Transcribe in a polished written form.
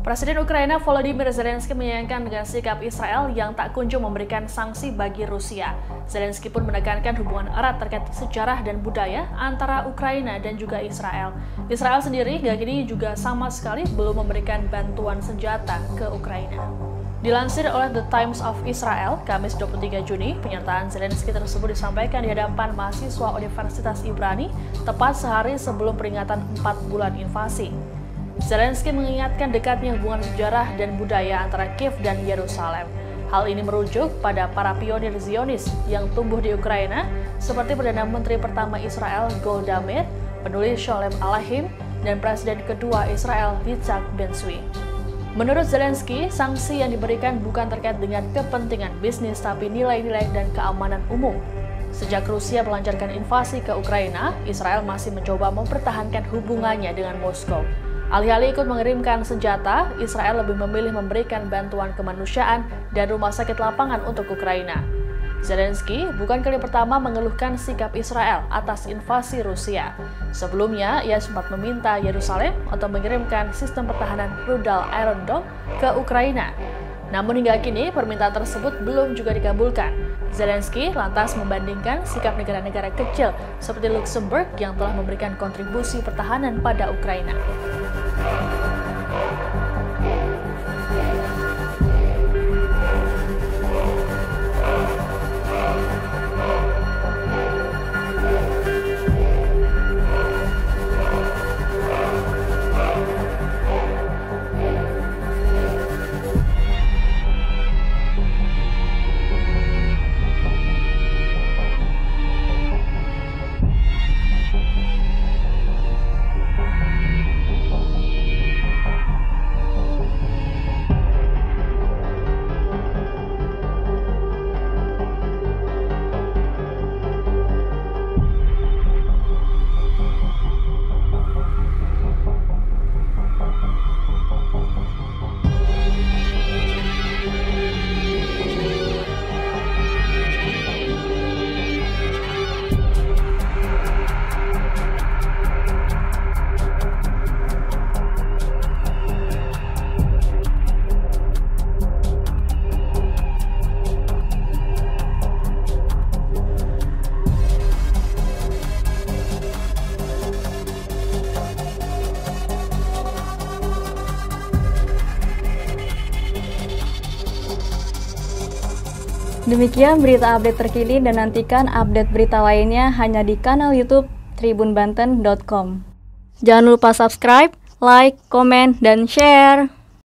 Presiden Ukraina Volodymyr Zelensky menyayangkan dengan sikap Israel yang tak kunjung memberikan sanksi bagi Rusia. Zelensky pun menekankan hubungan erat terkait sejarah dan budaya antara Ukraina dan juga Israel. Israel sendiri hingga kini juga sama sekali belum memberikan bantuan senjata ke Ukraina. Dilansir oleh The Times of Israel, Kamis 23 Juni, pernyataan Zelensky tersebut disampaikan di hadapan mahasiswa Universitas Ibrani tepat sehari sebelum peringatan 4 bulan invasi. Zelensky mengingatkan dekatnya hubungan sejarah dan budaya antara Kiev dan Yerusalem. Hal ini merujuk pada para pionir Zionis yang tumbuh di Ukraina, seperti Perdana Menteri pertama Israel Golda Meir, penulis Sholem Aleichem, dan Presiden kedua Israel Yitzhak Ben-Zvi. Menurut Zelensky, sanksi yang diberikan bukan terkait dengan kepentingan bisnis, tapi nilai-nilai dan keamanan umum. Sejak Rusia melancarkan invasi ke Ukraina, Israel masih mencoba mempertahankan hubungannya dengan Moskow. Alih-alih ikut mengirimkan senjata, Israel lebih memilih memberikan bantuan kemanusiaan dan rumah sakit lapangan untuk Ukraina. Zelensky bukan kali pertama mengeluhkan sikap Israel atas invasi Rusia. Sebelumnya, ia sempat meminta Yerusalem untuk mengirimkan sistem pertahanan rudal Iron Dome ke Ukraina. Namun hingga kini, permintaan tersebut belum juga dikabulkan. Zelensky lantas membandingkan sikap negara-negara kecil seperti Luxembourg yang telah memberikan kontribusi pertahanan pada Ukraina. Demikian berita update terkini dan nantikan update berita lainnya hanya di kanal YouTube tribunbanten.com. Jangan lupa subscribe, like, komen, dan share.